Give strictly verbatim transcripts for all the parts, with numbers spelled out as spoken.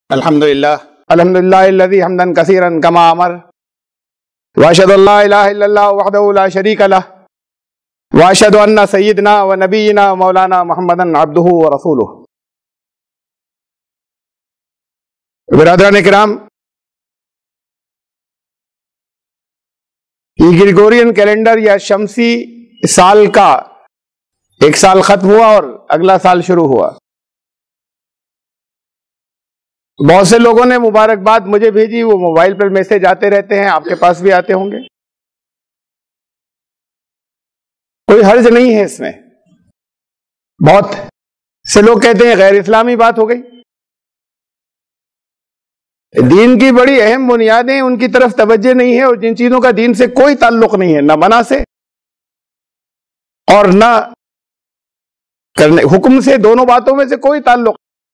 الحمد للہ الحمد للہ الذی حمدا کثیرا کما امر واشهد ان لا الہ الا اللہ وحدہ لا شریک لہ واشهد ان سیدنا و نبینا مولانا محمدا عبدہ ورسولہ۔ برادران کرام، یہ گریگورین کیلنڈر یا شمسی سال کا ایک سال ختم ہوا اور اگلا سال شروع ہوا۔ بہت سے لوگوں نے مبارکباد مجھے بھیجی، وہ موبائل پر میسج آتے رہتے ہیں، آپ کے پاس بھی آتے ہوں گے۔ کوئی حرج نہیں ہے اس میں۔ بہت سے لوگ کہتے ہیں غیر اسلامی بات ہو گئی۔ دین کی بڑی اہم بنیادیں ان کی طرف توجہ نہیں ہے، اور جن چیزوں کا دین سے کوئی تعلق نہیں ہے، نہ منع سے اور نہ کرنے حکم سے، دونوں باتوں میں سے کوئی تعلق،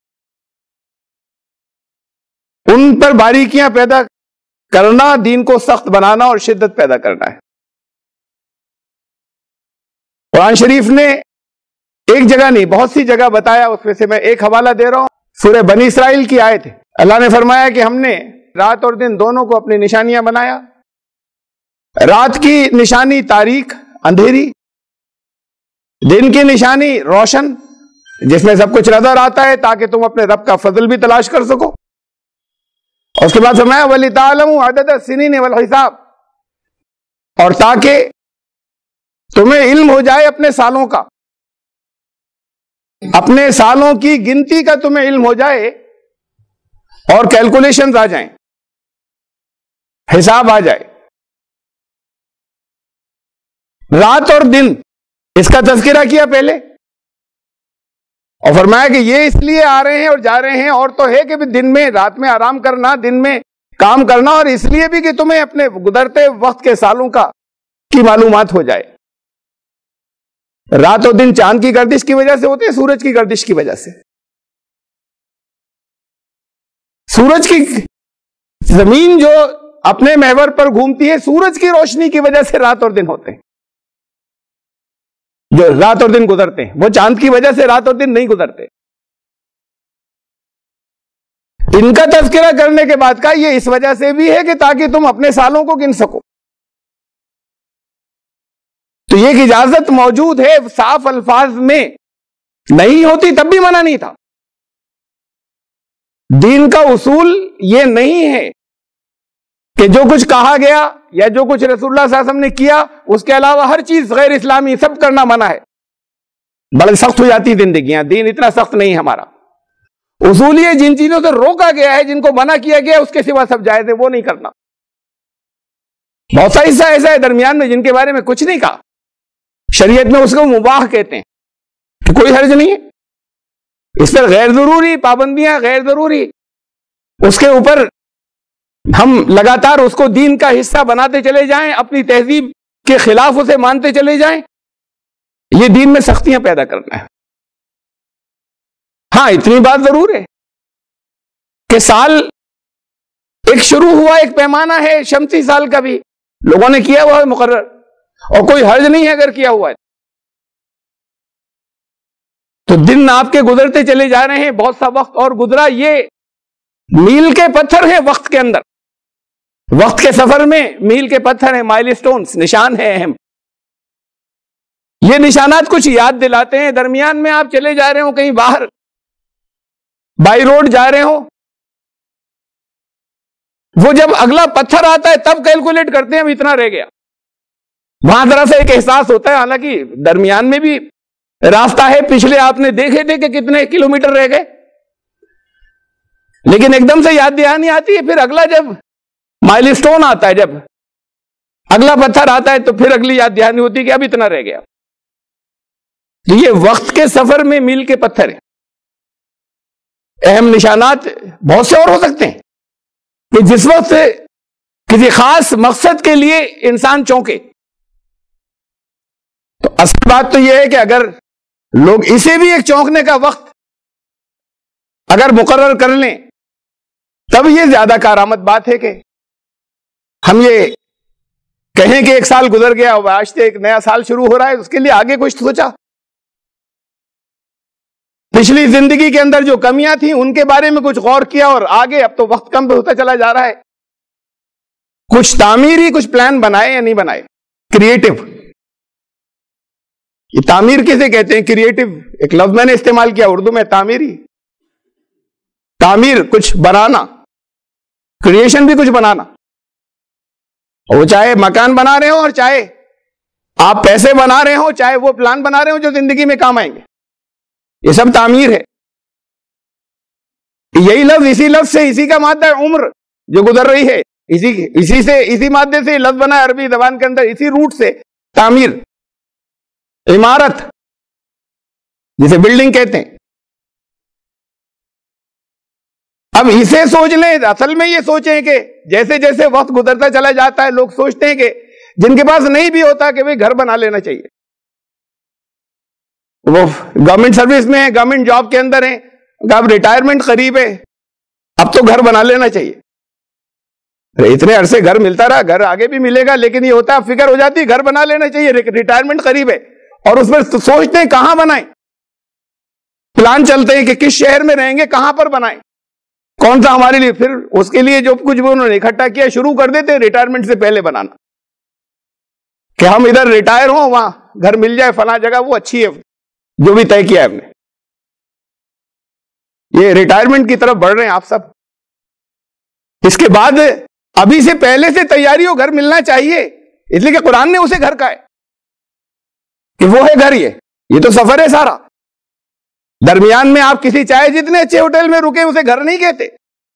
ان پر باریکیاں پیدا کرنا دین کو سخت بنانا اور شدت پیدا کرنا ہے۔ قرآن شریف نے ایک جگہ نہیں بہت سی جگہ بتایا، اس میں سے میں ایک حوالہ دے رہا ہوں۔ سورہ بنی اسرائیل کی آیت ہے، اللہ نے فرمایا کہ ہم نے رات اور دن دونوں کو اپنی نشانیاں بنایا۔ رات کی نشانی تاریک اندھیری، دن کی نشانی روشن جس میں سب کچھ نظر آتا ہے تاکہ تم اپنے رب کا فضل بھی تلاش کر سکو۔ اور اس کے بعد فرمایا وَلِتَعْلَمُوا عَدَدَ السِّنِينَ وَالْحِسَابَ، اور تاکہ تمہیں علم ہو جائے اپنے سالوں کا، اپنے سالوں کی گنتی کا تمہیں علم ہو جائے اور کیلکولیشنز آ جائیں، حساب آ جائے۔ رات اور دن اس کا تذکرہ کیا پہلے، اور فرمایا کہ یہ اس لیے آ رہے ہیں اور جا رہے ہیں، اور تو ہے کہ دن میں رات میں آرام کرنا، دن میں کام کرنا، اور اس لیے بھی کہ تمہیں اپنے گزرتے وقت کے سالوں کا کی معلومات ہو جائے۔ رات اور دن چاند کی گردش کی وجہ سے ہوتے ہیں، سورج کی گردش کی وجہ سے۔ سورج کی زمین جو اپنے محور پر گھومتی ہے، سورج کی روشنی کی وجہ سے رات اور دن ہوتے ہیں، جو رات اور دن گزرتے ہیں، وہ چاند کی وجہ سے رات اور دن نہیں گزرتے۔ ان کا تذکرہ کرنے کے بعد کا یہ اس وجہ سے بھی ہے کہ تاکہ تم اپنے سالوں کو گن سکو۔ تو یہ اجازت موجود ہے، صاف الفاظ میں نہیں ہوتی تب بھی منع نہیں تھا۔ دین کا اصول یہ نہیں ہے کہ جو کچھ کہا گیا یا جو کچھ رسول اللہ صلی اللہ علیہ وسلم نے کیا اس کے علاوہ ہر چیز غیر اسلامی سب کرنا منع ہے۔ بڑی سخت ہو جاتی زندگیاں، دین اتنا سخت نہیں ہمارا۔ اصول یہ جن چیزوں سے روکا گیا ہے، جن کو منع کیا گیا اس کے سوا سب جائز ہے، وہ نہیں کرنا۔ بہت سا حصہ ایسا ہے درمیان میں جن کے بارے میں کچھ نہیں کہا، شریعت میں اس کو مباح کہتے ہیں کہ کوئی حرج نہیں ہے۔ اس پر غیر ضروری پابندیاں، غیر ضروری اس کے اوپر ہم لگاتار اس کو دین کا حصہ بناتے چلے جائیں، اپنی تہذیب کے خلاف اسے مانتے چلے جائیں، یہ دین میں سختیاں پیدا کرنا ہے۔ ہاں اتنی بات ضرور ہے کہ سال ایک شروع ہوا، ایک پیمانہ ہے شمسی سال کا بھی لوگوں نے کیا ہوا ہے مقرر، اور کوئی حرج نہیں ہے اگر کیا ہوا ہے۔ تو دن آپ کے گزرتے چلے جا رہے ہیں، بہت سا وقت اور گزرا، یہ میل کے پتھر ہیں وقت کے اندر، وقت کے سفر میں میل کے پتھر ہیں، مائل سٹونز، نشان ہے اہم۔ یہ نشانات کچھ یاد دلاتے ہیں۔ درمیان میں آپ چلے جا رہے ہو کہیں باہر، بائی روڈ جا رہے ہو، وہ جب اگلا پتھر آتا ہے تب کیلکولیٹ کرتے ہیں اب اتنا رہ گیا، وہاں ذرا سا ایک احساس ہوتا ہے، حالانکہ درمیان میں بھی راستہ ہے، پچھلے آپ نے دیکھے تھے کہ کتنے کلومیٹر رہ گئے، لیکن ایک دم سے یاد دہانی آتی ہے۔ پھر اگلا جب مائل سٹون آتا ہے، جب اگلا پتھر آتا ہے تو پھر اگلی یاد دہانی ہوتی ہے کہ اب اتنا رہ گیا۔ تو یہ وقت کے سفر میں میل کے پتھر ہیں۔ اہم نشانات بہت سے اور ہو سکتے ہیں کہ جس وقت کسی خاص مقصد کے لیے انسان چونکے۔ تو اصل بات تو یہ ہے کہ اگر لوگ اسے بھی ایک چونکنے کا وقت اگر مقرر کر لیں تب یہ زیادہ کارآمد بات ہے کہ ہم یہ کہیں کہ ایک سال گزر گیا اور آج سے ایک نیا سال شروع ہو رہا ہے، اس کے لیے آگے کچھ سوچا۔ پچھلی زندگی کے اندر جو کمیاں تھیں ان کے بارے میں کچھ غور کیا، اور آگے اب تو وقت کم ہوتا چلا جا رہا ہے، کچھ تعمیری کچھ پلان بنائے یا نہیں بنائے، کریٹو. یہ تعمیر کسے کہتے ہیں؟ کریٹو ایک لفظ میں نے استعمال کیا اردو میں، تعمیری. تعمیر کچھ بنانا، کریشن بھی کچھ بنانا. وہ چاہے مکان بنا رہے ہوں اور چاہے آپ پیسے بنا رہے ہوں، چاہے وہ پلان بنا رہے ہوں جو زندگی میں کام آئیں گے، یہ سب تعمیر ہے. یہی لفظ، اسی لفظ سے، اسی کا مادہ ہے عمر جو گزر رہی ہے، اسی اسی سے اسی مادے سے لفظ بنا ہے عربی زبان کے اندر، اسی روٹ سے تعمیر، عمارت جسے بلڈنگ کہتے ہیں. اب اسے سوچ لیں، اصل میں یہ سوچیں کہ جیسے جیسے وقت گزرتا چلا جاتا ہے لوگ سوچتے ہیں کہ جن کے پاس نہیں بھی ہوتا کہ بھئی گھر بنا لینا چاہیے، وہ گورنمنٹ سروس میں ہیں، گورنمنٹ جاب کے اندر ہیں، اب ریٹائرمنٹ قریب ہے، اب تو گھر بنا لینا چاہیے. اتنے عرصے گھر ملتا رہا، گھر آگے بھی ملے گا، لیکن یہ ہوتا ہے فکر ہو جاتی ہے گھر بنا لینا چاہیے، ریٹائرمنٹ قریب ہے، اور اس میں سوچتے ہیں کہاں بنائیں، پلان چلتے ہیں کہ کس شہر میں رہیں گے، کہاں پر بنائیں، کون سا ہمارے لیے. پھر اس کے لیے جو کچھ بھی انہوں نے اکٹھا کیا شروع کر دیتے ریٹائرمنٹ سے پہلے بنانا، کہ ہم ادھر ریٹائر ہوں، وہاں گھر مل جائے فلاں جگہ، وہ اچھی ہے جو بھی طے کیا ہے ہم نے. یہ ریٹائرمنٹ کی طرف بڑھ رہے ہیں آپ سب. اس کے بعد ابھی سے پہلے سے تیاری ہو، گھر ملنا چاہیے، اس لیے کہ قرآن نے اسے گھر کہا ہے کہ وہ ہے گھر. یہ یہ تو سفر ہے سارا. درمیان میں آپ کسی چاہے جتنے اچھے ہوٹل میں رکے اسے گھر نہیں کہتے.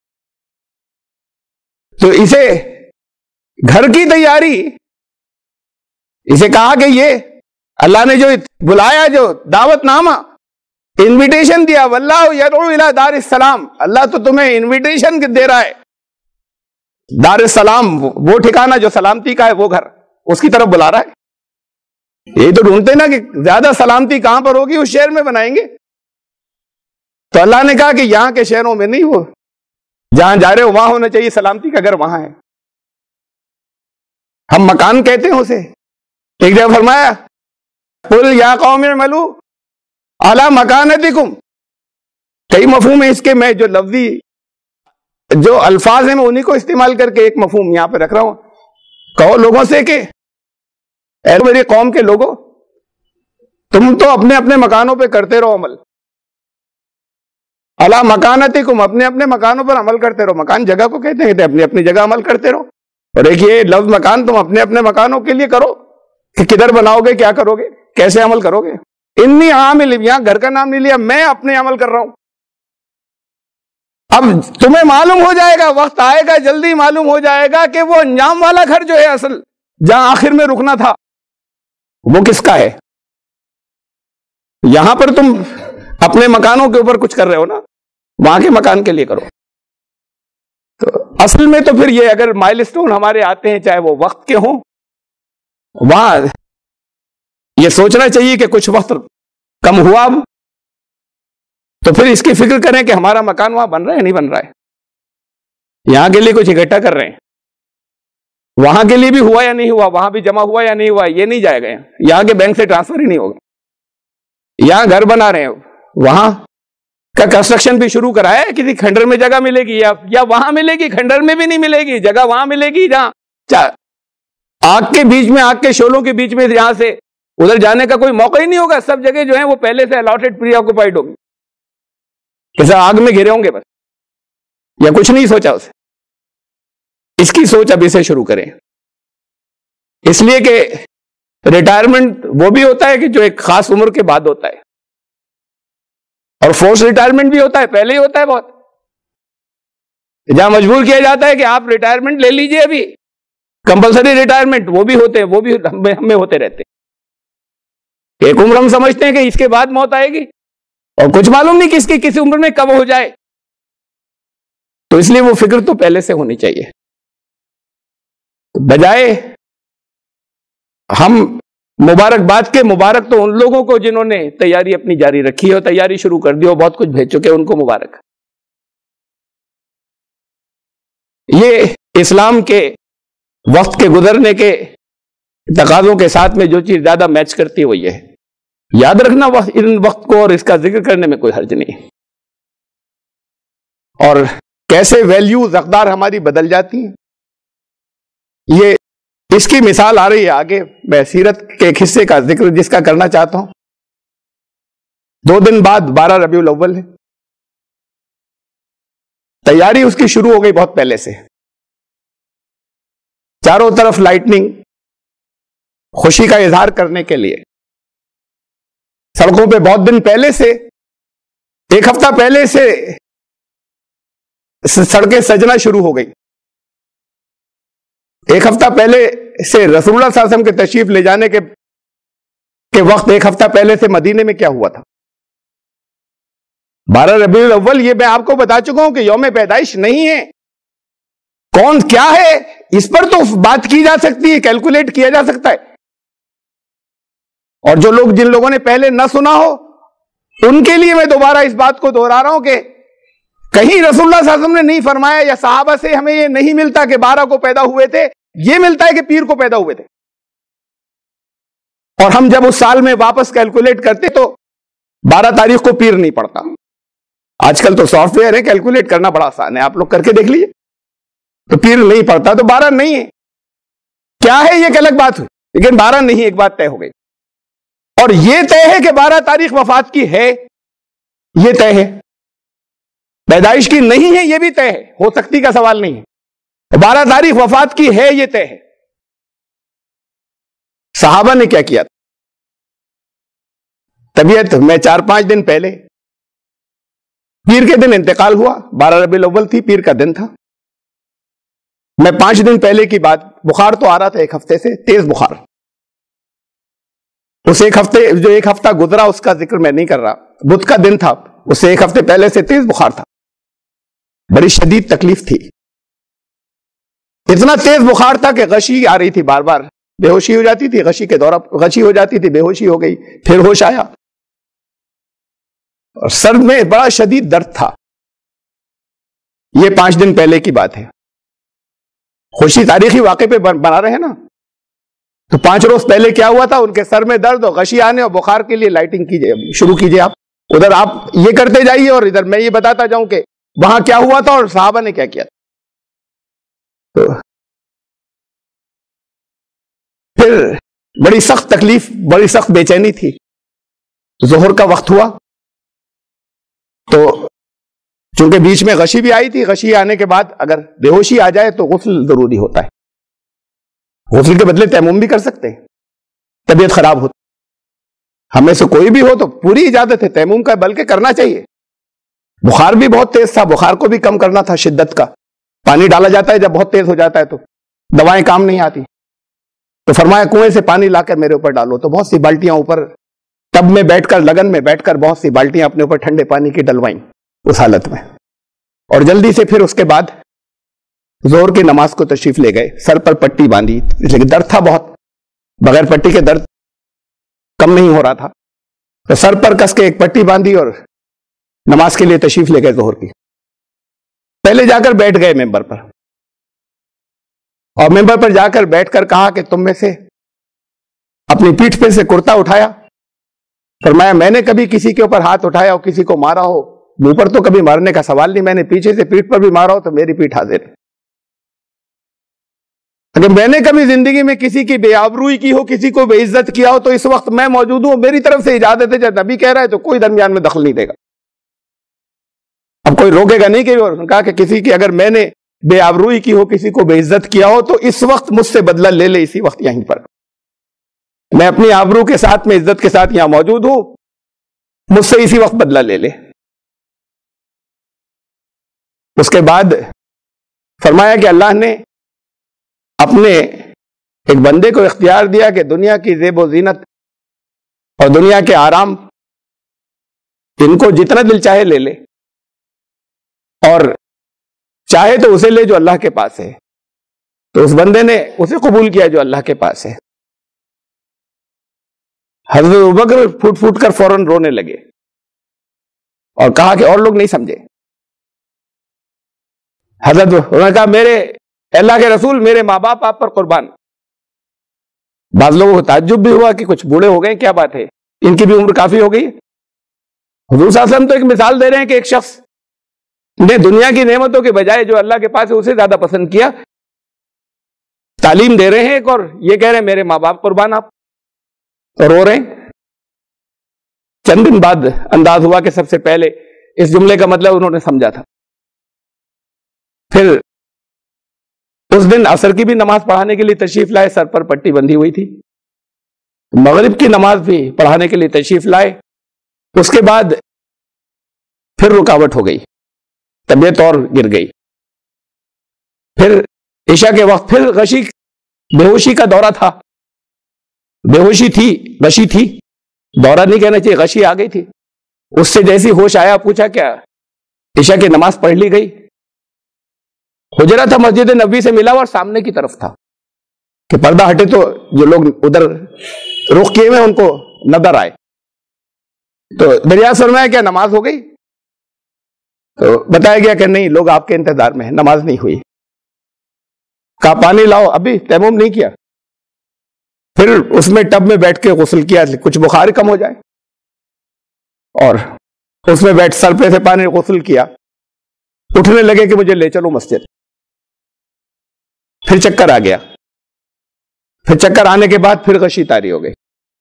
تو اسے گھر کی تیاری، اسے کہا کہ یہ اللہ نے جو بلایا، جو دعوت نامہ، انویٹیشن دیا، واللہ یدعو الی دار السلام، اللہ تو تمہیں انویٹیشن دے رہا ہے، دار السلام وہ ٹھکانہ جو سلامتی کا ہے، وہ گھر اس کی طرف بلا رہا ہے. یہی تو ڈھونڈتے نا کہ زیادہ سلامتی کہاں پر ہوگی، اس شہر میں بنائیں گے. تو اللہ نے کہا کہ یہاں کے شہروں میں نہیں، ہو جہاں جا رہے ہو وہاں ہونا چاہیے، سلامتی کا گھر وہاں ہے. ہم مکان کہتے ہیں اسے. ایک جگہ فرمایا قل یا قوم اعملوا علی مکانتکم. کئی مفہوم ہیں اس کے، میں جو لفظی جو الفاظ ہیں میں انہی کو استعمال کر کے ایک مفہوم یہاں پہ رکھ رہا ہوں. کہو لوگوں سے کہ اے میری قوم کے لوگوں، تم تو اپنے اپنے مکانوں پہ کرتے رہو عمل. علی مکانتکم، اپنے اپنے مکانوں پر عمل کرتے رہو. مکان جگہ کو کہتے ہیں، اپنی اپنی جگہ عمل کرتے رہو. اور ایک یہ لفظ مکان تم اپنے اپنے مکانوں کے لیے کرو کہ کدھر بناؤ گے، کیا کرو گے، کیسے عمل کرو گے. انی عامل، یہاں گھر کا نام نہیں لیا، میں اپنے عمل کر رہا ہوں. اب تمہیں معلوم ہو جائے گا، وقت آئے گا، جلدی معلوم ہو جائے گا کہ وہ انجام والا گھر جو ہے اصل جہاں آخر میں رکنا تھا وہ کس کا ہے. یہاں پر تم اپنے مکانوں کے اوپر کچھ کر رہے ہو نا، وہاں کے مکان کے لیے کرو. تو اصل میں تو پھر یہ اگر مائل سٹون ہمارے آتے ہیں چاہے وہ وقت کے ہوں، وہاں یہ سوچنا چاہیے کہ کچھ وقت کم ہوا اب، تو پھر اس کی فکر کریں کہ ہمارا مکان وہاں بن رہا ہے نہیں بن رہا ہے. یہاں کے لیے کچھ اکٹھا کر رہے ہیں، وہاں کے لیے بھی ہوا یا نہیں ہوا، وہاں بھی جمع ہوا یا نہیں ہوا، یہ نہیں جائے گا. یہاں کے بینک سے ٹرانسفر ہی نہیں ہوگا. یہاں گھر بنا رہے ہیں، وہاں کا کنسٹرکشن بھی شروع کرایا ہے، کسی کھنڈر میں جگہ ملے گی یا یا وہاں ملے گی، کھنڈر میں بھی نہیں ملے گی جگہ، وہاں ملے گی جہاں آگ کے بیچ میں، آگ کے شعلوں کے بیچ میں یہاں سے ادھر جانے کا کوئی موقع ہی نہیں ہوگا. سب جگہ جو ہیں وہ پہلے سے الاٹڈ پری آکوپائڈ ہوگی، کیسا آگ میں گھرے ہوں گے بس، یا کچھ نہیں سوچا اسے. اس کی سوچ ابھی سے شروع کریں، اس لیے کہ ریٹائرمنٹ وہ بھی ہوتا ہے کہ جو ایک خاص عمر کے بعد ہوتا ہے، اور فورس ریٹائرمنٹ بھی ہوتا ہے، پہلے ہی ہوتا ہے بہت. جہاں مجبور کیا جاتا ہے کہ آپ ریٹائرمنٹ لے لیجئے، ابھی کمپلسری ریٹائرمنٹ وہ بھی ہوتے ہیں، وہ بھی ہمیں ہوتے رہتے ہیں. ایک عمر ہم سمجھتے ہیں کہ اس کے بعد موت آئے گی، اور کچھ معلوم نہیں کس کی کس عمر میں کب ہو جائے. تو اس لیے وہ فکر تو پہلے سے ہونی چاہیے، بجائے ہم مبارکباد کے. مبارک تو ان لوگوں کو جنہوں نے تیاری اپنی جاری رکھی ہو، تیاری شروع کر دی ہو، بہت کچھ بھیج چکے، ان کو مبارک. یہ اسلام کے وقت کے گزرنے کے تقاضوں کے ساتھ میں جو چیز زیادہ میچ کرتی ہے وہ یہ ہے یاد رکھنا وقت ان وقت کو اور اس کا ذکر کرنے میں کوئی حرج نہیں. اور کیسے ویلیوز اقدار ہماری بدل جاتی ہیں، یہ اس کی مثال آ رہی ہے آگے. میں سیرت کے ایک حصے کا ذکر جس کا کرنا چاہتا ہوں. دو دن بعد بارہ ربیع الاول ہے. تیاری اس کی شروع ہو گئی بہت پہلے سے. چاروں طرف لائٹننگ، خوشی کا اظہار کرنے کے لیے سڑکوں پہ بہت دن پہلے سے، ایک ہفتہ پہلے سے سڑکیں سجنا شروع ہو گئی. ایک ہفتہ پہلے سے رسول اللہ صلی اللہ علیہ وسلم کے تشریف لے جانے کے کے وقت ایک ہفتہ پہلے سے مدینے میں کیا ہوا تھا؟ بارہ ربیع الاول، یہ میں آپ کو بتا چکا ہوں کہ یوم پیدائش نہیں ہے. کون کیا ہے اس پر تو بات کی جا سکتی ہے، کیلکولیٹ کیا جا سکتا ہے. اور جو لوگ جن لوگوں نے پہلے نہ سنا ہو ان کے لیے میں دوبارہ اس بات کو دہرا رہا ہوں کہ کہیں رسول اللہ صلی اللہ علیہ وسلم نے نہیں فرمایا، یا صحابہ سے ہمیں یہ نہیں ملتا کہ بارہ کو پیدا ہوئے تھے، یہ ملتا ہے کہ پیر کو پیدا ہوئے تھے. اور ہم جب اس سال میں واپس کیلکولیٹ کرتے تو بارہ تاریخ کو پیر نہیں پڑتا. آج کل تو سافٹ ویئر ہے، کیلکولیٹ کرنا بڑا آسان ہے، آپ لوگ کر کے دیکھ لیجیے. تو پیر نہیں پڑتا تو بارہ نہیں ہے. کیا ہے یہ ایک الگ بات ہوئی، لیکن بارہ نہیں، ایک بات طے ہو گئی. اور یہ طے ہے کہ بارہ تاریخ وفات کی ہے، یہ طے ہے. پیدائش کی نہیں ہے، یہ بھی طے ہے، ہو سکتی کا سوال نہیں ہے. بارہ تاریخ وفات کی ہے، یہ طے ہے. صحابہ نے کیا کیا؟ طبیعت میں چار پانچ دن پہلے پیر کے دن انتقال ہوا، بارہ ربیع الاول تھی، پیر کا دن تھا. میں پانچ دن پہلے کی بات، بخار تو آ رہا تھا ایک ہفتے سے، تیز بخار. اس ایک ہفتے جو ایک ہفتہ گزرا اس کا ذکر میں نہیں کر رہا، بدھ کا دن تھا، اس سے ایک ہفتے پہلے سے تیز بخار تھا. بڑی شدید تکلیف تھی. اتنا تیز بخار تھا کہ غشی آ رہی تھی، بار بار بے ہوشی ہو جاتی تھی، غشی کے دورہ غشی ہو جاتی تھی، بے ہوشی ہو گئی، پھر ہوش آیا. اور سر میں بڑا شدید درد تھا. یہ پانچ دن پہلے کی بات ہے. خوشی تاریخی واقعے پہ بنا رہے ہیں نا. تو پانچ روز پہلے کیا ہوا تھا؟ ان کے سر میں درد اور غشی آنے اور بخار کے لیے لائٹنگ کیجیے، شروع کیجیے. آپ ادھر آپ یہ کرتے جائیے اور ادھر میں یہ بتاتا جاؤں کہ وہاں کیا ہوا تھا اور صحابہ نے کیا کیا. تو پھر بڑی سخت تکلیف، بڑی سخت بے چینی تھی. ظہر کا وقت ہوا تو چونکہ بیچ میں غشی بھی آئی تھی، غشی آنے کے بعد اگر بے ہوشی آ جائے تو غسل ضروری ہوتا ہے. غسل کے بدلے تیمم بھی کر سکتے ہیں، طبیعت خراب ہوتی. ہمیں سے کوئی بھی ہو تو پوری اجازت ہے تیمم کا، بلکہ کرنا چاہیے. بخار بھی بہت تیز تھا، بخار کو بھی کم کرنا تھا شدت کا. پانی ڈالا جاتا ہے جب بہت تیز ہو جاتا ہے تو دوائیں کام نہیں آتی. تو فرمایا کنویں سے پانی لا کر میرے اوپر ڈالو. تو بہت سی بالٹیاں اوپر ٹب میں بیٹھ کر، لگن میں بیٹھ کر بہت سی بالٹیاں اپنے اوپر ٹھنڈے پانی کی ڈلوائیں اس حالت میں. اور جلدی سے پھر اس کے بعد زور کی نماز کو تشریف لے گئے. سر پر پٹی باندھی، لیکن درد تھا بہت، بغیر پٹی کے درد کم نہیں ہو رہا تھا. تو سر پر کس کے ایک پٹی باندھی اور نماز کے لیے تشریف لے گئے ظہر کی. پہلے جا کر بیٹھ گئے ممبر پر، اور ممبر پر جا کر بیٹھ کر کہا کہ تم میں سے اپنی پیٹھ پہ سے کرتا اٹھایا. فرمایا میں نے کبھی کسی کے اوپر ہاتھ اٹھایا اور کسی کو مارا ہو؟ منہ پر تو کبھی مارنے کا سوال نہیں. میں نے پیچھے سے پیٹھ پر بھی مارا ہو تو میری پیٹھ حاضر ہے. اگر میں نے کبھی زندگی میں کسی کی بے آبروئی کی ہو، کسی کو بے عزت کیا ہو، تو اس وقت میں موجود ہوں، میری طرف سے اجازت ہے. جب نبی کہہ رہا ہے تو کوئی درمیان میں دخل نہیں دے گا. اب کوئی روکے گا نہیں. کہ انہوں نے کہا کہ کسی کی اگر میں نے بے آبروئی کی ہو، کسی کو بے عزت کیا ہو، تو اس وقت مجھ سے بدلہ لے لے، اسی وقت یہیں پر. میں اپنی آبرو کے ساتھ، میں عزت کے ساتھ یہاں موجود ہوں، مجھ سے اسی وقت بدلہ لے لے. اس کے بعد فرمایا کہ اللہ نے اپنے ایک بندے کو اختیار دیا کہ دنیا کی زیب و زینت اور دنیا کے آرام ان کو جتنا دل چاہے لے لے، اور چاہے تو اسے لے جو اللہ کے پاس ہے. تو اس بندے نے اسے قبول کیا جو اللہ کے پاس ہے. حضرت ابوبکر پھوٹ پھوٹ کر فوراً رونے لگے اور کہا کہ اور لوگ نہیں سمجھے. حضرت انہوں نے کہا میرے اللہ کے رسول، میرے ماں باپ آپ پر قربان. بعض لوگوں کو تعجب بھی ہوا کہ کچھ بوڑھے ہو گئے، کیا بات ہے؟ ان کی بھی عمر کافی ہو گئی. حضور صلی اللہ علیہ وسلم تو ایک مثال دے رہے ہیں کہ ایک شخص نے دنیا کی نعمتوں کے بجائے جو اللہ کے پاس ہے اسے زیادہ پسند کیا. تعلیم دے رہے ہیں ایک، اور یہ کہہ رہے ہیں میرے ماں باپ قربان، آپ رو رہے ہیں. چند دن بعد انداز ہوا کہ سب سے پہلے اس جملے کا مطلب انہوں نے سمجھا تھا. پھر اس دن عصر کی بھی نماز پڑھانے کے لیے تشریف لائے، سر پر پٹی بندھی ہوئی تھی. مغرب کی نماز بھی پڑھانے کے لیے تشریف لائے. اس کے بعد پھر رکاوٹ ہو گئی، طبیعت اور گر گئی. پھر عشاء کے وقت پھر غشی بے ہوشی کا دورہ تھا. بے ہوشی تھی، غشی تھی، دورہ نہیں کہنا چاہیے، غشی آ گئی تھی. اس سے جیسی ہوش آیا پوچھا کیا عشاء کی نماز پڑھ لی گئی؟ حجرہ تھا مسجد نبوی سے ملا ہوا اور سامنے کی طرف تھا کہ پردہ ہٹے تو جو لوگ ادھر رخ کیے ہوئے ان کو نظر آئے. تو دریافت فرمایا کیا نماز ہو گئی؟ تو بتایا گیا کہ نہیں، لوگ آپ کے انتظار میں ہیں، نماز نہیں ہوئی. کہا پانی لاؤ، ابھی تیمم نہیں کیا. پھر اس میں ٹب میں بیٹھ کے غسل کیا، کچھ بخار کم ہو جائے، اور اس میں بیٹھ سر پہ سے پانی غسل کیا. اٹھنے لگے کہ مجھے لے چلو مسجد. پھر چکر آ گیا. پھر چکر آنے کے بعد پھر غشی طاری ہو گئی.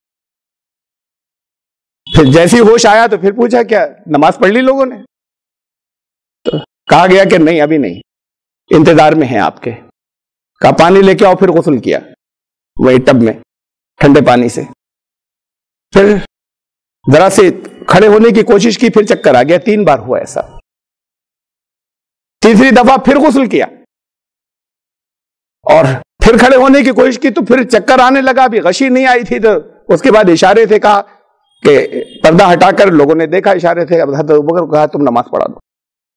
پھر جیسی ہوش آیا تو پھر پوچھا کیا نماز پڑھ لی لوگوں نے؟ تو کہا گیا کہ نہیں، ابھی نہیں، انتظار میں ہیں آپ کے. کہا پانی لے کے آؤ. پھر غسل کیا وہی ٹب میں ٹھنڈے پانی سے. پھر ذرا سے کھڑے ہونے کی کوشش کی، پھر چکر آ گیا. تین بار ہوا ایسا. تیسری دفعہ پھر غسل کیا اور پھر کھڑے ہونے کی کوشش کی تو پھر چکر آنے لگا. ابھی غشی نہیں آئی تھی. تو اس کے بعد اشارے سے کہا کہ پردہ ہٹا کر، لوگوں نے دیکھا اشارے سے. حضرت ابوبکر کو کہا تم نماز پڑھا دو.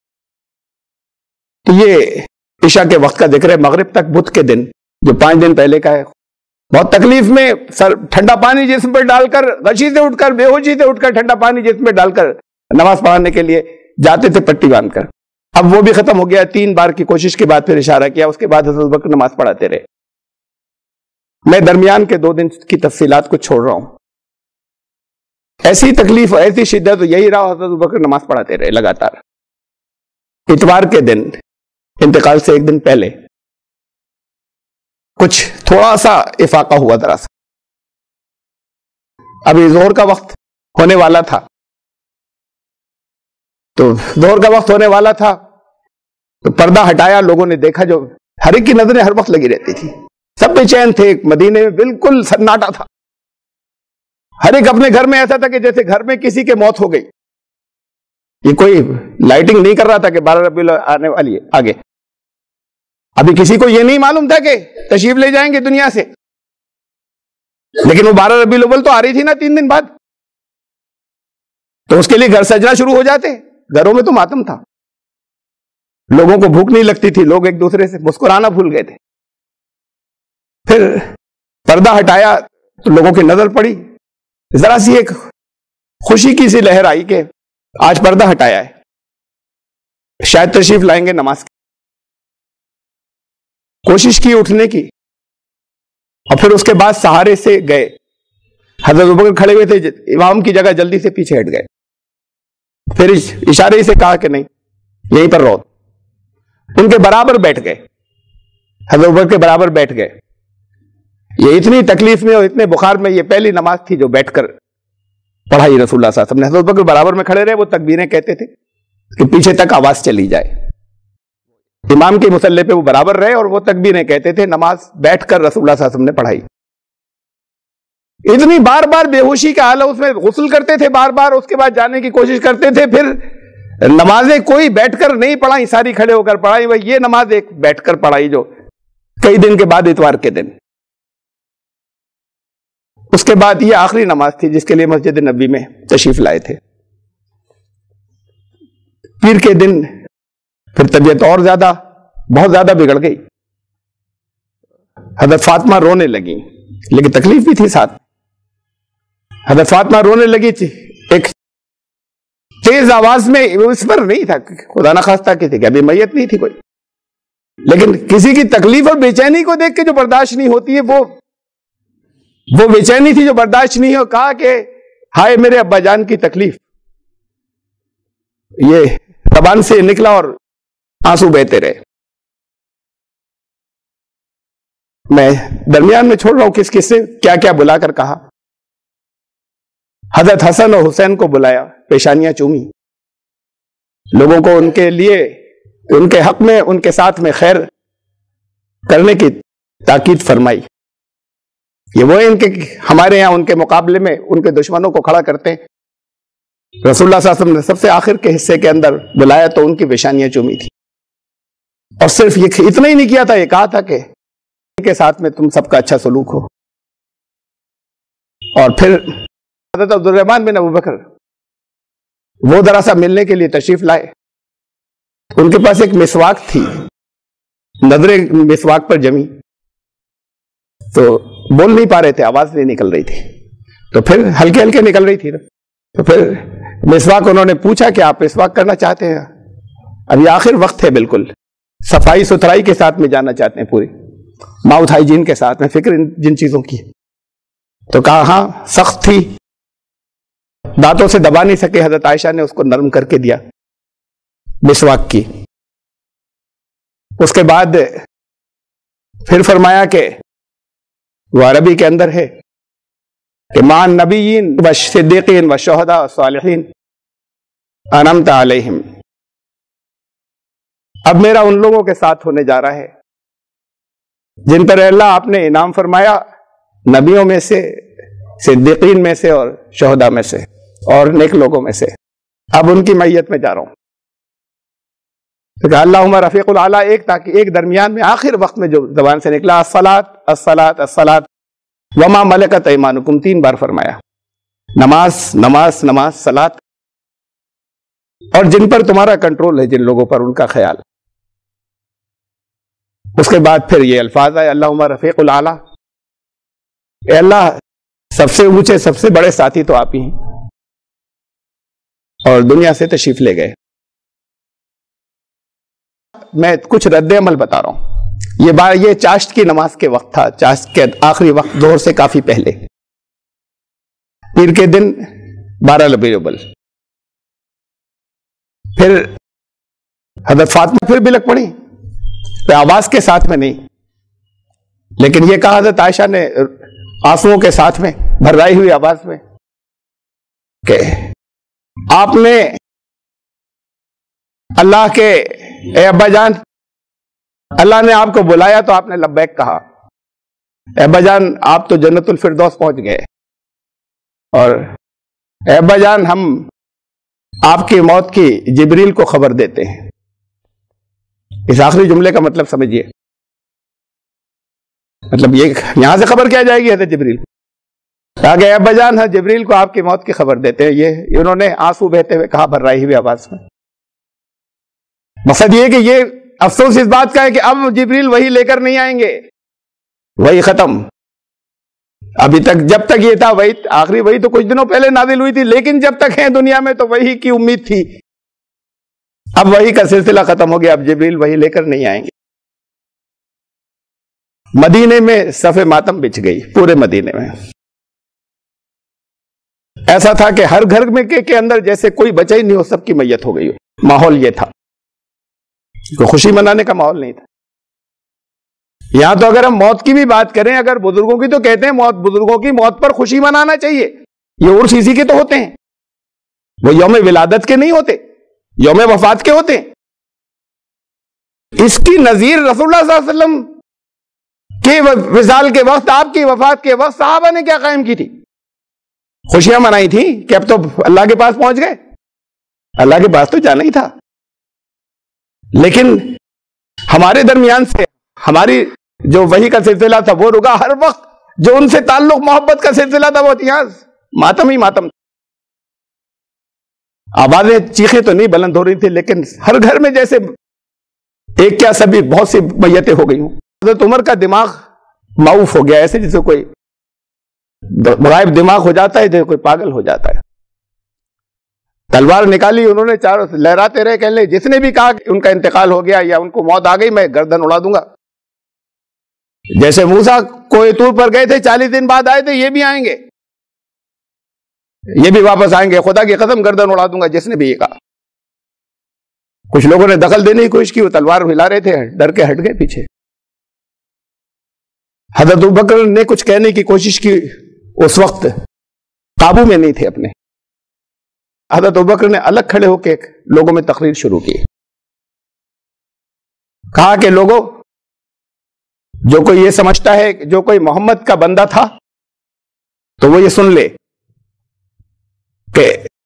تو یہ عشاء کے وقت کا ذکر ہے. مغرب تک بدھ کے دن جو پانچ دن پہلے کا ہے، بہت تکلیف میں سر ٹھنڈا پانی جسم پہ ڈال کر، غشی سے اٹھ کر، بے ہوشی سے اٹھ کر ٹھنڈا پانی جسم پہ ڈال کر نماز پڑھانے کے لیے جاتے تھے پٹی باندھ کر. اب وہ بھی ختم ہو گیا. تین بار کی کوشش کے بعد پھر اشارہ کیا. اس کے بعد حضرت ابوبکر نماز پڑھاتے رہے. میں درمیان کے دو دن کی تفصیلات کو چھوڑ رہا ہوں. ایسی تکلیف، ایسی شدت، تو یہی رہا. حضرت ابوبکر نماز پڑھاتے رہے لگاتار. اتوار کے دن انتقال سے ایک دن پہلے کچھ تھوڑا سا افاقہ ہوا ذرا سا. ابھی ظہر کا وقت ہونے والا تھا. تو ظہر کا وقت ہونے والا تھا تو پردہ ہٹایا. لوگوں نے دیکھا، جو ہر ایک کی نظریں ہر وقت لگی رہتی تھی، سب بے چین تھے. مدینے میں بالکل سناٹا تھا. ہر ایک اپنے گھر میں ایسا تھا کہ جیسے گھر میں کسی کے موت ہو گئی. یہ کوئی لائٹنگ نہیں کر رہا تھا کہ بارہ ربیع الاول آنے والی ہے آگے. ابھی کسی کو یہ نہیں معلوم تھا کہ تشریف لے جائیں گے دنیا سے. لیکن وہ بارہ ربیع الاول تو آ رہی تھی نا تین دن بعد. تو اس کے لیے گھر سجنا شروع ہو جاتے. گھروں میں تو ماتم تھا. لوگوں کو بھوک نہیں لگتی تھی. لوگ ایک دوسرے سے مسکرانا بھول گئے تھے. پھر پردہ ہٹایا تو لوگوں کی نظر پڑی. ذرا سی ایک خوشی کی سی لہر آئی کہ آج پردہ ہٹایا ہے، شاید تشریف لائیں گے نماز کی. کوشش کی اٹھنے کی، اور پھر اس کے بعد سہارے سے گئے. حضرت ابوبکر کھڑے ہوئے تھے امام کی جگہ، جلدی سے پیچھے ہٹ گئے. پھر اشارے سے کہا کہ نہیں، یہیں پر رہو. ان کے برابر بیٹھ گئے. حضرت ابوبکر کے برابر بیٹھ گئے. یہ اتنی تکلیف میں اور اتنے بخار میں یہ پہلی نماز تھی جو بیٹھ کر پڑھائی رسول اللہ صلی اللہ علیہ وسلم نے. حضرت ابوبکر برابر میں کھڑے رہے. وہ تکبیریں کہتے تھے کہ پیچھے تک آواز چلی جائے. امام کے مصلی پہ وہ برابر رہے اور وہ تکبیریں کہتے تھے. نماز بیٹھ کر رسول اللہ صلی اللہ علیہ وسلم نے پڑھائی. اتنی بار بار بے ہوشی کا حال ہے. اس میں غسل کرتے تھے بار بار، اس کے بعد جانے کی کوشش کرتے تھے. پھر نمازیں کوئی بیٹھ کر نہیں پڑھائی، ساری کھڑے ہو کر پڑھائی. وہ یہ نماز ایک بیٹھ کر پڑھائی جو کئی دن کے بعد اتوار کے دن. اس کے بعد یہ آخری نماز تھی جس کے لیے مسجد نبوی میں تشریف لائے تھے. پیر کے دن پھر طبیعت اور زیادہ بہت زیادہ بگڑ گئی. حضرت فاطمہ رونے لگی، لیکن تکلیف بھی تھی ساتھ. حضرت فاطمہ رونے لگی ایک تیز آواز میں. اس پر نہیں تھا خدا نخواستہ کسی کی ابھی میت نہیں تھی کوئی، لیکن کسی کی تکلیف اور بے چینی کو دیکھ کے جو برداشت نہیں ہوتی ہے، وہ وہ بے چینی تھی جو برداشت نہیں ہو. کہا کہ ہائے میرے ابا جان کی تکلیف، یہ زبان سے نکلا اور آنسو بہتے رہے۔ میں درمیان میں چھوڑ رہا ہوں کس کس سے کیا کیا بلا کر کہا۔ حضرت حسن اور حسین کو بلایا، پیشانیاں چومی، لوگوں کو ان کے لیے ان کے حق میں ان کے ساتھ میں خیر کرنے کی تاکید فرمائی۔ یہ وہ ان کے ہمارے یہاں ان کے مقابلے میں ان کے دشمنوں کو کھڑا کرتے ہیں۔ رسول اللہ صلی اللہ علیہ وسلم نے سب سے آخر کے حصے کے اندر بلایا تو ان کی پیشانیاں چومی تھی، اور صرف یہ اتنا ہی نہیں کیا تھا، یہ کہا تھا کہ ان کے ساتھ میں تم سب کا اچھا سلوک ہو۔ اور پھر حضرت عبد الرحمن بن ابو بکر وہ ذرا سا ملنے کے لیے تشریف لائے، ان کے پاس ایک مسواک تھی، نظریں مسواک پر جمی تو بول نہیں پا رہے تھے، آواز نہیں نکل رہی تھی، تو پھر ہلکے ہلکے نکل رہی تھی نا، تو پھر مسواک انہوں نے پوچھا کہ آپ مسواک کرنا چاہتے ہیں؟ اب یہ آخر وقت ہے، بالکل صفائی ستھرائی کے ساتھ میں جانا چاہتے ہیں، پوری ماؤتھ ہائیجین کے ساتھ میں، فکر جن چیزوں کی۔ تو کہا ہاں سخت تھی، دانتوں سے دبا نہیں سکے، حضرت عائشہ نے اس کو نرم کر کے دیا مسواک کی۔ اس کے بعد پھر فرمایا کہ وہ عربی کے اندر ہے کہ مان نبیین و صدیقین و شہداء و صالحین انعمت علیہم، اب میرا ان لوگوں کے ساتھ ہونے جا رہا ہے جن پر اللہ آپ نے انعام فرمایا، نبیوں میں سے، صدیقین میں سے اور شہداء میں سے اور نیک لوگوں میں سے، اب ان کی معیت میں جا رہا ہوں۔ تو کہ اللہم رفیق الاعلیٰ، ایک تاکہ ایک درمیان میں آخر وقت میں جو زبان سے نکلا الصلاۃ الصلاۃ الصلاۃ وما ملکت ایمانکم، تین بار فرمایا، نماز نماز نماز صلاۃ، اور جن پر تمہارا کنٹرول ہے، جن لوگوں پر ان کا خیال۔ اس کے بعد پھر یہ الفاظ آئے اللہم رفیق الاعلیٰ، اے اللہ سب سے اونچے سب سے بڑے ساتھی تو آپ ہی ہیں، اور دنیا سے تشریف لے گئے۔ میں کچھ رد عمل بتا رہا ہوں، یہ بار یہ چاشت کی نماز کے وقت تھا، چاشت کے آخری وقت، ظہر سے کافی پہلے، پیر کے دن بارہ ربیع الاول۔ پھر حضرت فاطمہ پھر بلک پڑی، آواز کے ساتھ میں نہیں، لیکن یہ کہا حضرت عائشہ نے آنسوؤں کے ساتھ میں، بھرائی ہوئی آواز میں، کہ آپ نے اللہ کے اے ابا جان، اللہ نے آپ کو بلایا تو آپ نے لبیک کہا، اے ابا جان آپ تو جنت الفردوس پہنچ گئے، اور اے ابا جان ہم آپ کی موت کی جبریل کو خبر دیتے ہیں۔ اس آخری جملے کا مطلب سمجھیے، مطلب یہ یہاں سے خبر کیا جائے گی حضرت جبریل کو، کہا کہ اے ابا جان ہاں جبریل کو آپ کی موت کی خبر دیتے ہیں۔ یہ انہوں نے آنسو بہتے ہوئے کہا، بھرائی ہوئی آواز میں۔ مقصد یہ کہ یہ افسوس اس بات کا ہے کہ اب جبریل وہی لے کر نہیں آئیں گے، وہی ختم۔ ابھی تک جب تک یہ تھا وہی آخری، وہی تو کچھ دنوں پہلے نازل ہوئی تھی، لیکن جب تک ہیں دنیا میں تو وہی کی امید تھی۔ اب وہی کا سلسلہ ختم ہو گیا، اب جبریل وہی لے کر نہیں آئیں گے۔ مدینے میں صف ماتم بچھ گئی، پورے مدینے میں ایسا تھا کہ ہر گھر میں کے اندر جیسے کوئی بچہ ہی نہیں ہو، سب کی میت ہو گئی ہو، ماحول یہ تھا، کوئی خوشی منانے کا ماحول نہیں تھا۔ یہاں تو اگر ہم موت کی بھی بات کریں، اگر بزرگوں کی، تو کہتے ہیں موت، بزرگوں کی موت پر خوشی منانا چاہیے، یہ عرس اسی کے تو ہوتے ہیں، وہ یوم ولادت کے نہیں ہوتے، یوم وفات کے ہوتے ہیں۔ اس کی نظیر رسول اللہ صلی اللہ علیہ وسلم کے وصال کے وقت، آپ کی وفات کے وقت صحابہ نے کیا قائم کی تھی؟ خوشیاں منائی تھی کہ اب تو اللہ کے پاس پہنچ گئے، اللہ کے پاس تو جانا ہی تھا، لیکن ہمارے درمیان سے ہماری جو وحی کا سلسلہ تھا وہ رکا، ہر وقت جو ان سے تعلق محبت کا سلسلہ تھا وہ یہاں ماتم ہی ماتم۔ آوازیں چیخیں تو نہیں بلند ہو رہی تھی، لیکن ہر گھر میں جیسے ایک کیا سبھی بہت سی میتیں ہو گئی ہوں۔ حضرت عمر کا دماغ معوف ہو گیا، ایسے جیسے کوئی غائب دماغ ہو جاتا ہے، جیسے کوئی پاگل ہو جاتا ہے۔ تلوار نکالی انہوں نے، چاروں لہراتے رہے، کہنے جس نے بھی کہا کہ ان کا انتقال ہو گیا یا ان کو موت آ گئی، میں گردن اڑا دوں گا۔ جیسے موسیٰ کوہ طور پر گئے تھے، چالیس دن بعد آئے تھے، یہ بھی آئیں گے۔ یہ بھی واپس آئیں گے، خدا کی قسم گردن اڑا دوں گا جس نے بھی یہ کہا۔ کچھ لوگوں نے دخل دینے کی کوشش کی، وہ تلوار ہلا رہے تھے، ڈر کے ہٹ گئے پیچھے۔ حضرت ابوبکر نے کچھ کہنے کی کوشش کی، اس وقت قابو میں نہیں تھے اپنے۔ حضرت ابوبکر نے الگ کھڑے ہو کے لوگوں میں تقریر شروع کی، کہا کہ لوگوں، جو کوئی یہ سمجھتا ہے کہ جو کوئی محمد کا بندہ تھا تو وہ یہ سن لے کہ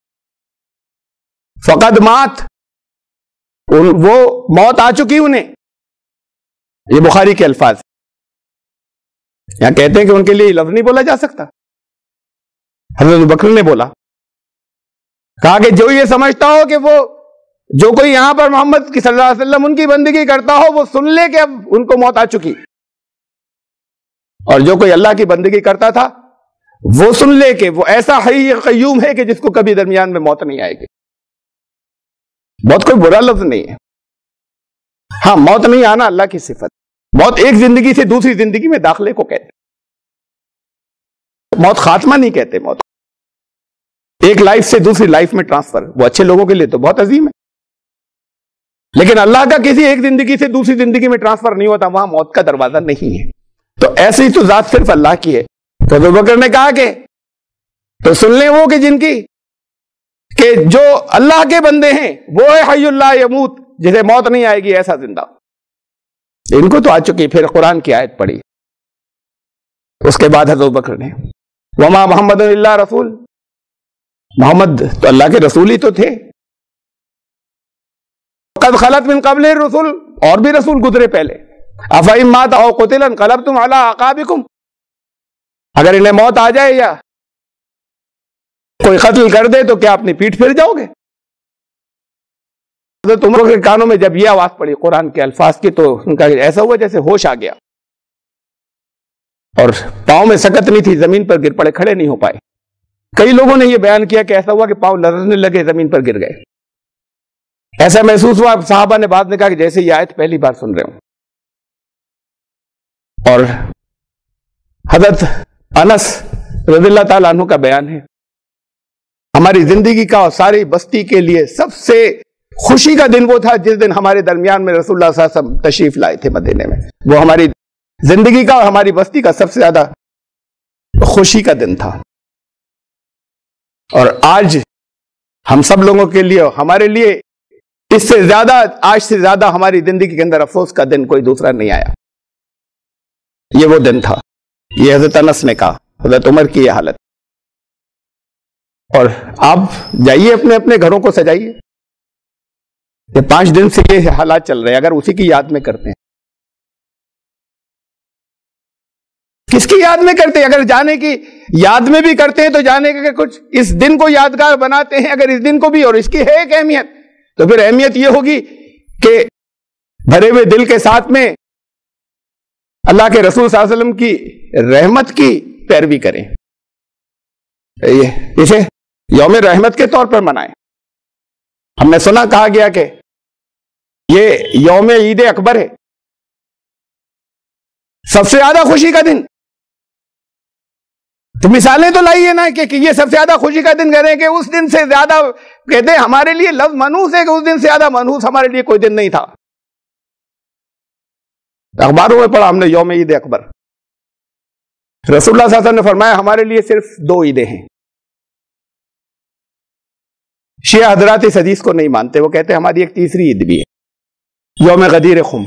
فقد مات، وہ موت آ چکی انہیں۔ یہ بخاری کے الفاظ، یہاں کہتے ہیں کہ ان کے لیے لفظ نہیں بولا جا سکتا۔ حضرت ابوبکر نے بولا، کہا کہ جو یہ سمجھتا ہو کہ وہ جو کوئی یہاں پر محمد کی صلی اللہ علیہ وسلم ان کی بندگی کرتا ہو، وہ سن لے کہ اب ان کو موت آ چکی، اور جو کوئی اللہ کی بندگی کرتا تھا وہ سن لے کہ وہ ایسا حی قیوم ہے کہ جس کو کبھی درمیان میں موت نہیں آئے گی۔ موت کوئی برا لفظ نہیں ہے، ہاں موت نہیں آنا اللہ کی صفت۔ موت ایک زندگی سے دوسری زندگی میں داخلے کو کہتے، موت خاتمہ نہیں کہتے، موت ایک لائف سے دوسری لائف میں ٹرانسفر، وہ اچھے لوگوں کے لیے تو بہت عظیم ہے، لیکن اللہ کا کسی ایک زندگی سے دوسری زندگی میں ٹرانسفر نہیں ہوتا، وہاں موت کا دروازہ نہیں ہے۔ تو ایسی تو ذات صرف اللہ کی ہے۔ تو ابوبکر نے کہا کہ تو سن لیں وہ کہ جن کی کہ جو اللہ کے بندے ہیں وہ ہے حی اللہ یموت، جسے موت نہیں آئے گی، ایسا زندہ۔ ان کو تو آ چکی۔ پھر قرآن کی آیت پڑھی، اس کے بعد حضرت ابوبکر نے وما محمد الا رسول، محمد تو اللہ کے رسول ہی تو تھے، قد خلت من قبل الرسل، اور بھی رسول گزرے پہلے، افئن مات او قتل انقلبتم علی اعقابکم، اگر انہیں موت آ جائے یا کوئی قتل کر دے تو کیا اپنی پیٹھ پھر جاؤ گے؟ حضرت عمر کے کانوں میں جب یہ آواز پڑی قرآن کے الفاظ کی تو ان کا ایسا ہوا جیسے ہوش آ گیا، اور پاؤں میں سکت نہیں تھی، زمین پر گر پڑے، کھڑے نہیں ہو پائے۔ کئی لوگوں نے یہ بیان کیا کہ ایسا ہوا کہ پاؤں لرزنے لگے، زمین پر گر گئے۔ ایسا محسوس ہوا، صحابہ نے بعد میں کہا کہ جیسے یہ آیت پہلی بار سن رہے ہوں۔ اور حضرت انس رضی اللہ تعالیٰ عنہ کا بیان ہے، ہماری زندگی کا اور ساری بستی کے لیے سب سے خوشی کا دن وہ تھا جس دن ہمارے درمیان میں رسول اللہ صلی اللہ علیہ وسلم تشریف لائے تھے مدینے میں۔ وہ ہماری زندگی کا اور ہماری بستی کا سب سے زیادہ خوشی کا دن تھا۔ اور آج ہم سب لوگوں کے لیے، ہمارے لیے اس سے زیادہ، آج سے زیادہ ہماری زندگی کے اندر افسوس کا دن کوئی دوسرا نہیں آیا۔ یہ وہ دن تھا، یہ حضرت انس نے کہا، حضرت عمر کی یہ حالت۔ اور آپ جائیے اپنے اپنے گھروں کو سجائیے، یہ پانچ دن سے یہ حالات چل رہے ہیں، اگر اسی کی یاد میں کرتے ہیں، کس کی یاد میں کرتے ہیں؟ اگر جانے کی یاد میں بھی کرتے ہیں تو جانے کے کچھ اس دن کو یادگار بناتے ہیں، اگر اس دن کو بھی، اور اس کی ہے ایک اہمیت، تو پھر اہمیت یہ ہوگی کہ بھرے ہوئے دل کے ساتھ میں اللہ کے رسول صلی اللہ علیہ وسلم کی رحمت کی پیروی کریں، اسے یوم رحمت کے طور پر منائیں۔ ہم نے سنا، کہا گیا کہ یہ یوم عید اکبر ہے، سب سے زیادہ خوشی کا دن۔ تو مثالیں تو لائیے نا کہ یہ سب سے زیادہ خوشی کا دن کریں کہ اس دن سے زیادہ، کہتے ہیں ہمارے لیے لفظ منحوس ہے کہ اس دن سے زیادہ منحوس ہمارے لیے کوئی دن نہیں تھا۔ اخباروں میں پڑھا ہم نے یوم عید اکبر، رسول اللہ صلی اللہ علیہ وسلم نے فرمایا ہمارے لیے صرف دو عیدیں ہیں۔ شیعہ حضرات اس حدیث کو نہیں مانتے، وہ کہتے ہیں ہماری ایک تیسری عید بھی ہے، یوم غدیر خم۔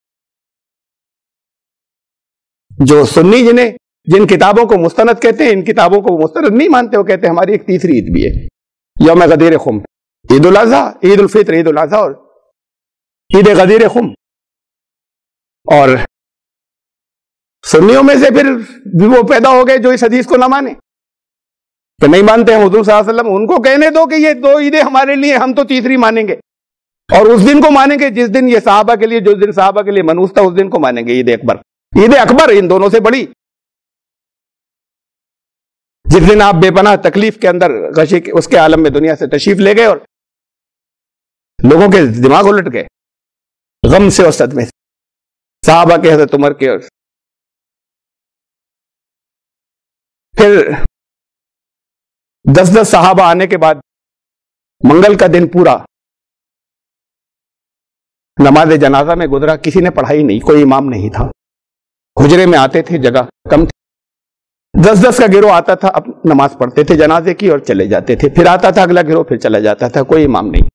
جو سنی جنہیں جن کتابوں کو مستند کہتے ہیں، ان کتابوں کو مستند نہیں مانتے، وہ کہتے ہیں ہماری ایک تیسری عید بھی ہے، یوم غدیر خم، عید الاضحیٰ، عید الفطر، عید الاضحیٰ اور عید غدیر خم۔ اور سنیوں میں سے پھر وہ پیدا ہو گئے جو اس حدیث کو نہ مانے، تو نہیں مانتے ہیں حضور صلی اللہ علیہ وسلم، ان کو کہنے دو کہ یہ دو عیدیں ہمارے لیے، ہم تو تیسری مانیں گے، اور اس دن کو مانیں گے جس دن یہ صحابہ کے لیے، جو دن صحابہ کے لیے منحوس تھا، اس دن کو مانیں گے، عید اکبر۔ عید اکبر ان دونوں سے بڑی، جس دن آپ بے پناہ تکلیف کے اندر غشی کے اس کے عالم میں دنیا سے تشریف لے گئے اور لوگوں کے دماغ الٹ گئے غم سے اور صدمے سے، صحابہ کے، حضرت عمر کے۔ اور پھر دس دس صحابہ آنے کے بعد منگل کا دن پورا نماز جنازہ میں گزرا، کسی نے پڑھائی نہیں، کوئی امام نہیں تھا، حجرے میں آتے تھے، جگہ کم تھی، دس دس کا گروہ آتا تھا، اب نماز پڑھتے تھے جنازے کی اور چلے جاتے تھے، پھر آتا تھا اگلا گروہ، پھر چلا جاتا تھا، کوئی امام نہیں۔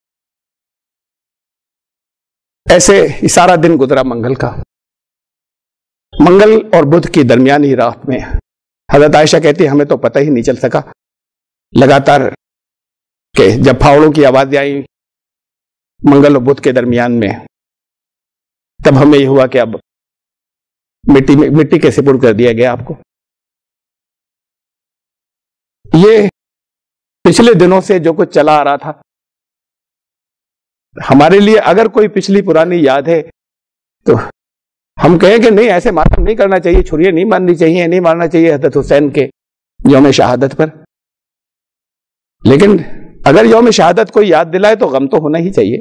ایسے سارا دن گزرا منگل کا۔ منگل اور بدھ کی درمیانی رات میں حضرت عائشہ کہتی ہے ہمیں تو پتہ ہی نہیں چل سکا، لگاتار کہ جب پھاوڑوں کی آوازیں آئی منگل اور بدھ کے درمیان میں، تب ہمیں یہ ہوا کہ اب مٹی میں مٹی کے سپرد کر دیا گیا آپ کو۔ یہ پچھلے دنوں سے جو کچھ چلا آ رہا تھا ہمارے لیے، اگر کوئی پچھلی پرانی یاد ہے تو ہم کہیں کہ نہیں، ایسے ماتم نہیں کرنا چاہیے، چھریاں نہیں مارنی چاہیے، نہیں مارنا چاہیے حضرت حسین کے یوم شہادت پر، لیکن اگر یوم شہادت کو یاد دلائے تو غم تو ہونا ہی چاہیے۔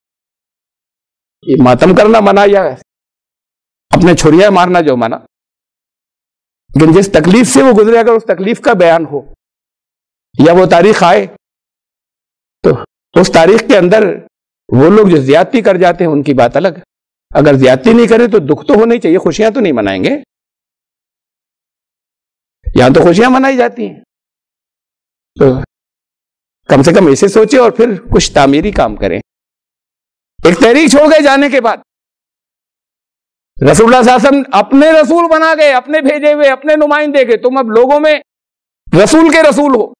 یہ ماتم کرنا منع یا اپنے چھریاں مارنا جو منع، لیکن جس تکلیف سے وہ گزرے اگر اس تکلیف کا بیان ہو یا وہ تاریخ آئے تو اس تاریخ کے اندر وہ لوگ جو زیادتی کر جاتے ہیں ان کی بات الگ، اگر زیادتی نہیں کرے تو دکھ تو ہونا ہی چاہیے، خوشیاں تو نہیں منائیں گے، یہاں تو خوشیاں منائی جاتی ہیں، تو کم سے کم اسے سوچے اور پھر کچھ تعمیری کام کریں۔ ایک تحریک چھوڑ گئے جانے کے بعد، رسول اللہ صلی اللہ علیہ وسلم اپنے رسول بنا گئے، اپنے بھیجے ہوئے، اپنے نمائندے کے، تم اب لوگوں میں رسول کے رسول ہو۔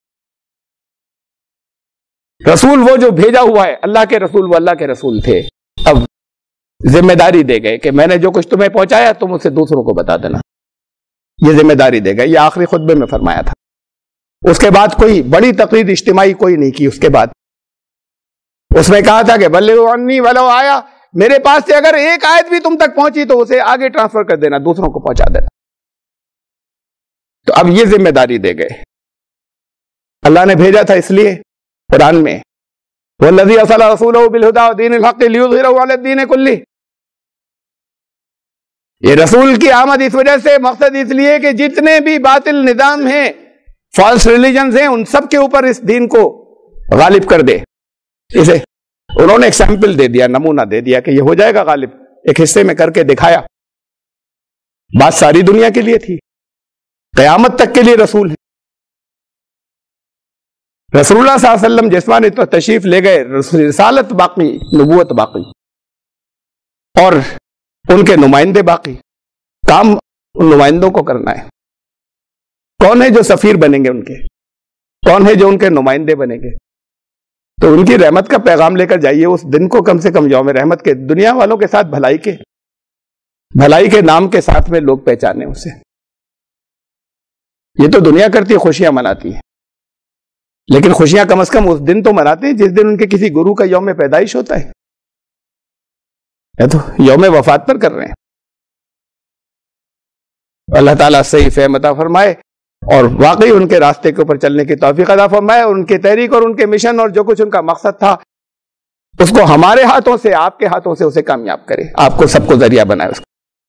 رسول وہ جو بھیجا ہوا ہے، اللہ کے رسول وہ اللہ کے رسول تھے، اب ذمہ داری دے گئے کہ میں نے جو کچھ تمہیں پہنچایا تم اسے دوسروں کو بتا دینا، یہ ذمہ داری دے گئے۔ یہ آخری خطبے میں فرمایا تھا۔ اس کے بعد کوئی بڑی تقریر اجتماعی کوئی نہیں کی۔ اس کے بعد اس نے کہا تھا کہ بلغوا عنی ولو آیا، میرے پاس سے اگر ایک آیت بھی تم تک پہنچی تو اسے آگے ٹرانسفر کر دینا، دوسروں کو پہنچا دینا۔ تو اب یہ ذمہ داری دے گئے۔ اللہ نے بھیجا تھا اس لیے قرآن میں والذی ارسل رسولہ بالہدی ودین الحق لیظہرہ علی الدین کلہ، یہ رسول کی آمد اس وجہ سے، مقصد اس لیے کہ جتنے بھی باطل نظام ہیں، فالس ریلیجنز ہیں، ان سب کے اوپر اس دین کو غالب کر دے۔ اسے انہوں نے ایک سیمپل دے دیا، نمونہ دے دیا کہ یہ ہو جائے گا غالب، ایک حصے میں کر کے دکھایا۔ بات ساری دنیا کے لیے تھی، قیامت تک کے لیے رسول ہے۔ رسول اللہ صلی اللہ علیہ وسلم جسمانی تو تشریف لے گئے، رسالت باقی، نبوت باقی، اور ان کے نمائندے باقی، کام ان نمائندوں کو کرنا ہے۔ کون ہے جو سفیر بنیں گے ان کے؟ کون ہے جو ان کے نمائندے بنیں گے؟ تو ان کی رحمت کا پیغام لے کر جائیے اس دن کو، کم سے کم یوم رحمت کے، دنیا والوں کے ساتھ بھلائی کے بھلائی کے نام کے ساتھ میں لوگ پہچانے اسے۔ یہ تو دنیا کرتی ہے، خوشیاں مناتی ہے، لیکن خوشیاں کم از کم اس دن تو مناتے ہیں جس دن ان کے کسی گرو کا یوم پیدائش ہوتا ہے، یا تو یوم وفات پر کر رہے ہیں۔ اللہ تعالیٰ صحیح فہم عطا فرمائے اور واقعی ان کے راستے کے اوپر چلنے کی توفیق عطا فرمائے، اور ان کی تحریک اور ان کے مشن اور جو کچھ ان کا مقصد تھا اس کو ہمارے ہاتھوں سے، آپ کے ہاتھوں سے اسے کامیاب کرے، آپ کو سب کو ذریعہ بنائے اس کو۔